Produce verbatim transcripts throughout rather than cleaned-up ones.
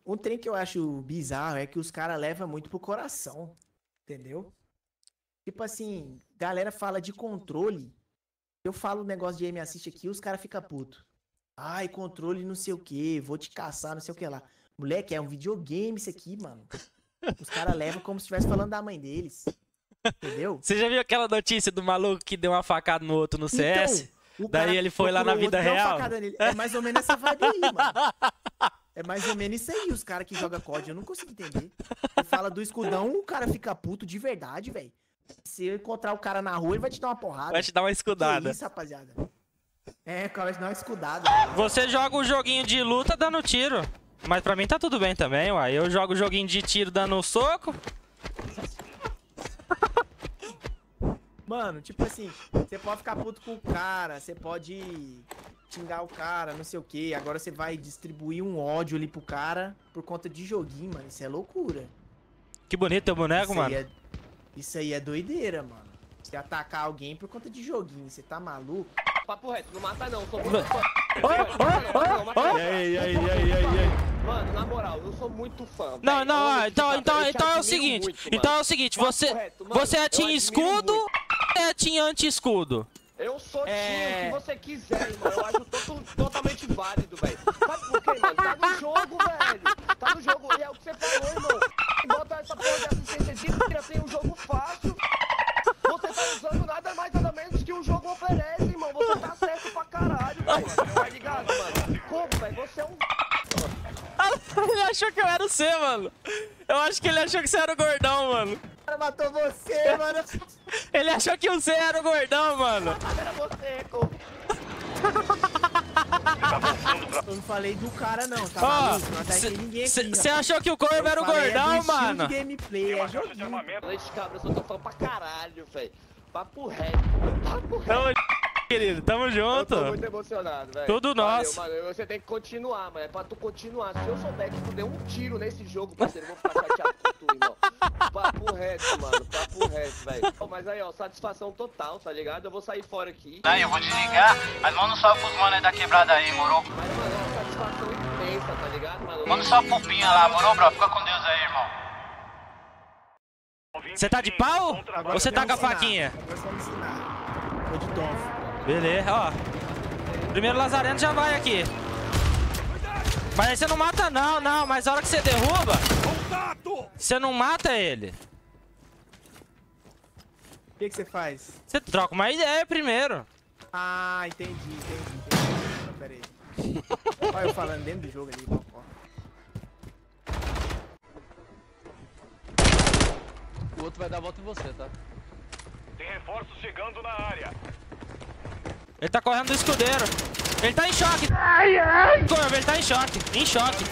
um trem que eu acho bizarro é que os caras levam muito pro coração, entendeu? Tipo assim, galera fala de controle, eu falo um negócio de aim assist aqui, os caras ficam puto. Ai, controle não sei o que, vou te caçar, não sei o que lá. Moleque, é um videogame isso aqui, mano. Os caras levam como se estivesse falando da mãe deles. Entendeu? Você já viu aquela notícia do maluco que deu uma facada no outro no C S? Então, Daí ele foi lá na vida real? É mais ou menos essa vibe aí, mano. É mais ou menos isso aí, os caras que jogam C O D, eu não consigo entender. Você fala do escudão, o cara fica puto de verdade, velho. Se eu encontrar o cara na rua, ele vai te dar uma porrada. Vai te dar uma escudada. Que isso, rapaziada? É, o cara vai te dar uma escudada. Você joga o joguinho de luta dando tiro. Mas pra mim tá tudo bem também, uai. Eu jogo o joguinho de tiro dando soco. Mano, tipo assim, você pode ficar puto com o cara, você pode xingar o cara, não sei o que. Agora você vai distribuir um ódio ali pro cara por conta de joguinho, mano. Isso é loucura. Que bonito teu boneco, isso mano. Aí é, isso aí é doideira, mano. Você atacar alguém por conta de joguinho, você tá maluco? Papo reto, não mata não, sou muito fã. E aí, e aí, e aí, e aí? Mano, na moral, eu sou muito fã. Não, véio. não, Eu então, te- então, eu te então é o admiro seguinte. muito, Então é mano. o seguinte, Papo você, reto, mano, você é eu team admiro escudo muito. ou é team anti-escudo? Eu sou É. time, o que você quiser, mano. Eu acho to- totalmente válido, velho. Sabe por quê, mano? Tá no jogo, velho. Tá no jogo. E é o que você falou, irmão. Bota essa porra de assistência de tira, tem um jogo fácil. Você tá usando nada mais nada menos que o jogo oferece, irmão. Você tá certo pra caralho, velho. Tá ligado, mano? Como, velho? Você é um... Ele achou que eu era o C, mano. Eu acho que ele achou que você era o gordão, mano. O cara matou você, mano. Ele achou que o C era o gordão, mano. Era você, co. Eu não falei do cara, não, tá Ó, maluco? Não ataquei ninguém aqui. você rapaz. achou que o corvo era o Eu falei, é do gordão, estilo mano? de gameplay, é joguinho. Leite de cabra, eu sou teu fã pra caralho, velho. Papo reto, papo reto. Tamo, querido, tamo Eu junto. tô muito emocionado, velho. Tudo Valeu, nosso. mano, você tem que continuar, mano. É pra tu continuar. Se eu souber que tu deu um tiro nesse jogo, parceiro, eu vou ficar chateado com tu, irmão. Papo reto, mano. Papo reto, velho. Ó, mas aí, ó, satisfação total, tá ligado? Eu vou sair fora aqui. Aí, eu vou desligar, mas manda um salve pros manos aí da quebrada aí, moro? Mas, mano, é uma satisfação imensa, tá ligado, mano? Manda um salve pro Pinha lá, moro, bro? Fica com Deus aí, irmão. Você tá de pau? Ou você tá com a faquinha? Agora você vai me ensinar. Tô de Donf. Beleza, ó. Primeiro Lazareno já vai aqui. Mas aí você não mata não, não. Mas a hora que você derruba, você não mata ele. O que que você faz? Você troca uma ideia primeiro. Ah, entendi, entendi, entendi. Não, pera aí. Olha eu falando dentro do jogo ali, ó. O outro vai dar a volta em você, tá? Tem reforços chegando na área. Ele tá correndo do escudeiro. Ele tá em choque. Ai, ai. Corvo, ele tá em choque. Em choque.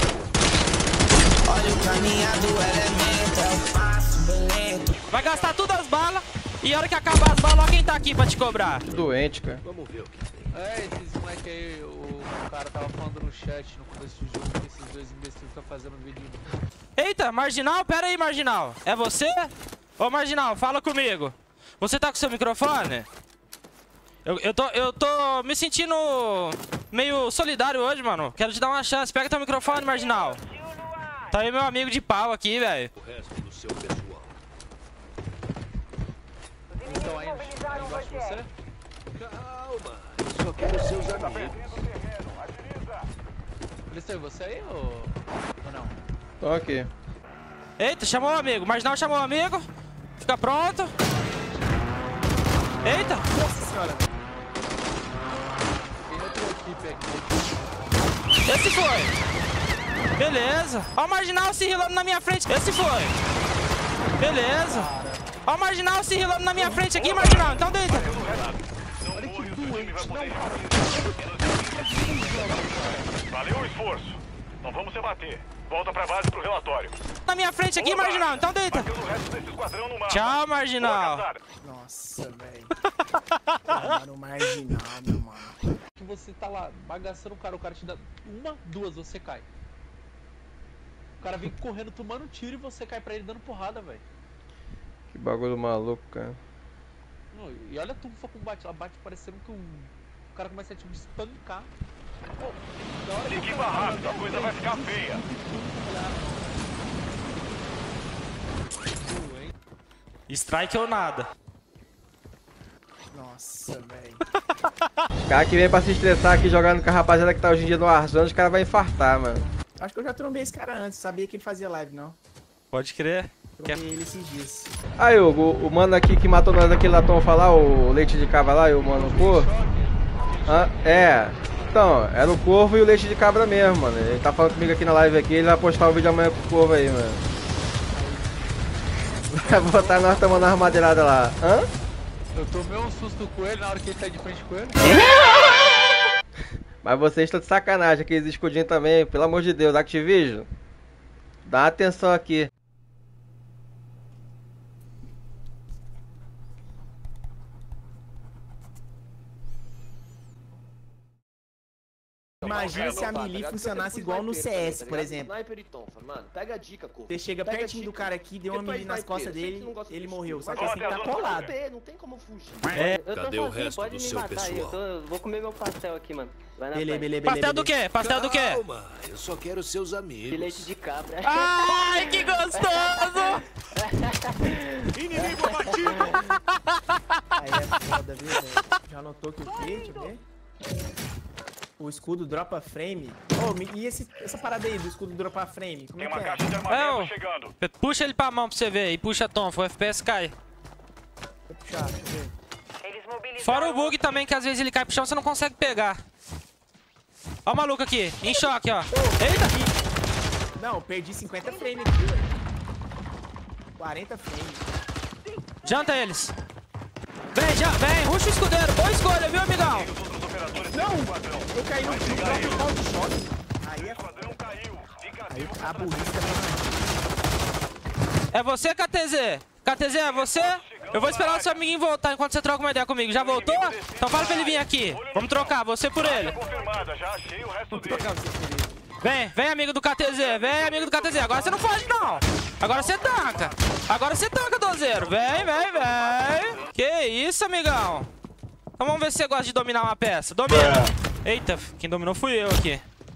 Olha o caminhado, elemento, é o passo belento. Vai gastar todas as balas. E a hora que acabar as balas, ó quem tá aqui pra te cobrar. Doente, cara. Vamos ver o que tem. É, esses moleque aí, o cara tava falando no chat no começo do jogo que esses dois imbecis ficam fazendo vídeo. Eita, Marginal? Pera aí, Marginal. É você? Ô, Marginal, fala comigo. Você tá com seu microfone? Eu, eu, tô, eu tô me sentindo meio solidário hoje, mano. Quero te dar uma chance. Pega teu microfone, Marginal. Tá aí meu amigo de pau aqui, velho. O resto do seu pessoal. Então aí, aí embaixo de você? Calma, só quero seus amigos. Eles estão em você aí ou, ou não? Tô aqui. Eita, chamou o amigo. Marginal chamou o amigo. Fica pronto. Eita. Nossa senhora. Tem outra equipe aqui. Esse foi. Beleza. Ó o Marginal se rilando na minha frente. Esse foi. Beleza. Ó o Marginal se rilando na minha frente aqui, Marginal. Então deita. Olha que doente, valeu o esforço. Não vamos se bater. Volta pra base pro relatório. Na minha frente aqui, Marginal. Então deita. Bateu no resto desse esquadrão no mapa. Tchau, Boa Marginal. caçada. Nossa, velho. Tomaram marginal, meu mano. Que você tá lá bagaçando o cara, o cara te dá uma, duas, você cai. O cara vem correndo, tomando tiro e você cai pra ele dando porrada, velho. Que bagulho maluco, cara. Não, e olha a turfa como bate, ela bate parecendo que o, o cara começa a te espancar. Pô, da hora que Equipa o cara- rápido, a coisa vai ficar feia. Strike ou nada. Nossa, velho. Os caras que vêm pra se estressar aqui jogando com a rapaziada que tá hoje em dia no Warzone, os caras vão infartar, mano. Acho que eu já trombei esse cara antes, sabia que ele fazia live, não. Pode crer. Trombei ele esses dias. Aí, Hugo, o mano aqui que matou nós aqui lá, Tom, falar, o leite de cabra lá e o mano corvo. Ah, é. Então, era o corvo e o leite de cabra mesmo, mano. Ele tá falando comigo aqui na live aqui, ele vai postar o vídeo amanhã com o corvo aí, mano. Vai botar nós tomando uma armadeirada lá. Hã? Eu tomei um susto com ele na hora que ele sai de frente com ele. Mas vocês estão de sacanagem, aqueles escudinhos também, pelo amor de Deus, Activision. Dá atenção aqui. Imagina se a melee funcionasse igual no C S, por exemplo. Sniper e tonfa, mano. Pega a dica, corpo. Você chega Pega a pertinho do dica. cara aqui, deu uma Depois melee nas vai costas ter, eu sei que dele, não gosta ele de morreu. escudo, Só que mas assim, tá não colado. tem, não tem como fugir. É. Eu tô Cadê o sozinho, resto pode do me seu matar aí. Eu, pessoal? tô, eu vou comer meu pastel aqui, mano. Vai na Beleza, frente. beleza, Pastel do beleza. quê? Pastel do quê? Calma, eu só quero seus amigos. De leite de cabra. Ai, que gostoso! Inimigo abatido! Aí é foda, viu, velho? Já notou que o quê? Deixa eu ver. O escudo dropa frame. Oh, me- e esse, essa parada aí do escudo dropa frame? Como Tem é que uma é? caixa de É, armamento ó. chegando. Puxa ele pra mão pra você ver e puxa Tom, o F P S cai. Vou puxar, deixa eu ver. Fora o bug também, que às vezes ele cai pro chão e você não consegue pegar. Ó o maluco aqui, em choque, ó. Eita! Não, eu perdi cinquenta frames aqui, velho. quarenta frames. Janta eles. Vem, já, vem, ruxa o escudeiro. Boa escolha, viu, amigão? Os outros operadores Não! do esquadrão. Eu caí no no próprio pau de choque. Aí O é esquadrão caiu. Fica Aí ativo a contra burrice tá É você, K T Z? K T Z, é você? Eu vou esperar o seu amiguinho voltar enquanto você troca uma ideia comigo. Já voltou? Então fala pra ele vir aqui. Vamos trocar, você por ele. confirmada. Já achei o resto dele. Vem, vem, amigo do K T Z. Vem, amigo do K T Z. Agora você não foge, não. Agora você tanca. Agora você tanca, dozeiro. Vem, vem, vem. Que isso, amigão. Então vamos ver se você gosta de dominar uma peça. Domina. Eita, quem dominou fui eu aqui.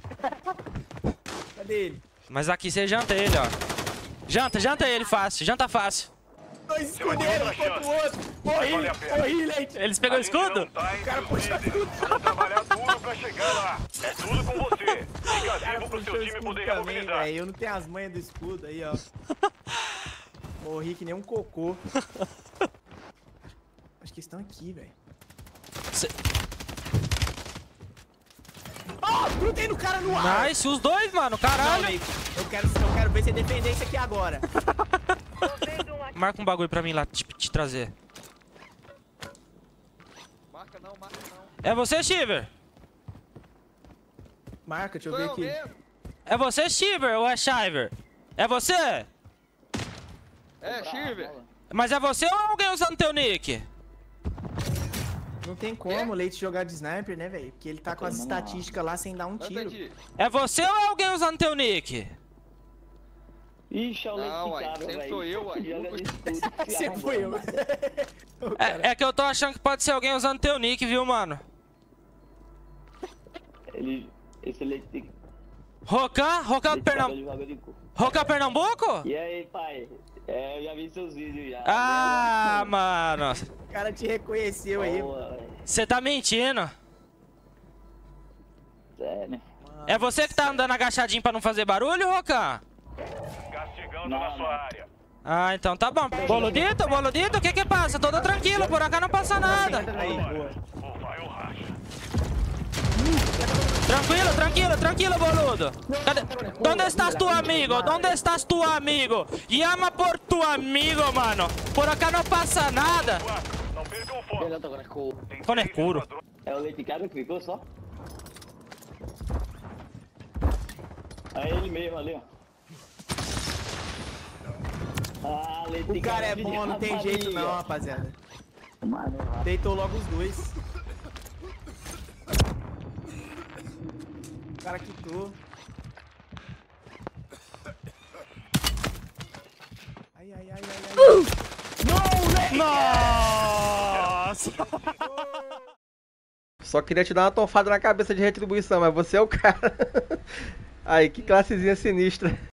Cadê ele? Mas aqui você janta ele, ó. Janta, janta ele fácil. Janta fácil. Dois escudeiros, um contra o outro. Morri, Vale a pena. morri, leite. Eles pegou o escudo? Tá cara puxa tudo. Vamos trabalhar duro pra chegar lá. É tudo com você. Fica vivo pro seu time poder também, remobilizar. velho. Eu não tenho as manhas do escudo aí, ó. Morri que nem um cocô. Acho que estão aqui, velho. Cê- Oh, grudei no cara no ar. Nice, os dois, mano. Não, Caralho. Leite. Eu quero, eu quero ver você defender isso aqui agora. Marca um bagulho pra mim lá, te, te trazer. Marca não, marca não. É você, Shiver? Marca, deixa eu Sou ver eu aqui. mesmo. É você, Shiver, ou é Shiver? É você? É, Shiver. Mas é você ou é alguém usando teu nick? Não tem como o Leite jogar de sniper, né, velho? Porque ele tá com as estatísticas lá sem dar um Não tiro. entendi. É você ou é alguém usando teu nick? Ixi, é o leite Não, de uai, cabra, sempre velho. sou eu, uai. Joga Nunca- de tudo. Sempre fui eu. É, é que eu tô achando que pode ser alguém usando teu nick, viu, mano? Ele... Esse leite de... Rocan? Rocan leite de cabra, Pernambuco? ele joga de cu. Rocan Pernambuco? E aí, pai? É, eu já vi seus vídeos já. Ah, mano. O cara te reconheceu aí. Boa, velho. Você tá mentindo. Sério. É você que tá andando agachadinho pra não fazer barulho, Rocan? Gás chegando Não, na não. sua área. Ah, então tá bom. Boludito, boludito, o que que passa? Todo tranquilo, por cá não passa nada. Aí, boa. Ou vai ou racha. Tranquilo, tranquilo, tranquilo, boludo. Cadê? ¿Dónde estás tu amigo? ¿Dónde estás tu amigo? Llama por tu amigo, mano. Por acá não passa nada. Não percam o foco. Ele tá com Tem Quando é três escuro. esquadrões. É o leite de cabra que ficou só? É ele mesmo ali, ó. Ah, leite de O cara é cabra, bom, não tem filha jeito da não, mãe, rapaziada. ó. Mano, Deitou logo os dois. O cara quitou. Ai, ai, ai, ai, ai. Nossa! Só queria te dar uma tonfada na cabeça de retribuição, mas você é o cara. Aí, que classezinha sinistra.